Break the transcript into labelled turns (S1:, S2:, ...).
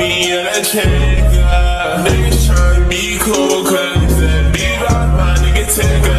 S1: me and a check. Niggas tryna be cool, cause that beat off my nigga take